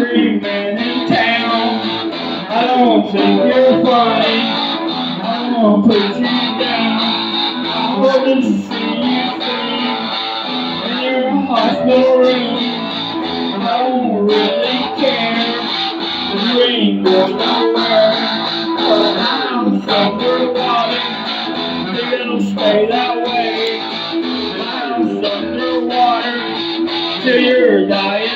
every man in town. I don't think you're funny. I won't put you down. I hope to see you soon in your hospital room. I won't really care, 'cause you ain't going nowhere. But I'm underwater, I think it'll stay that way. I'm underwater till you're dying.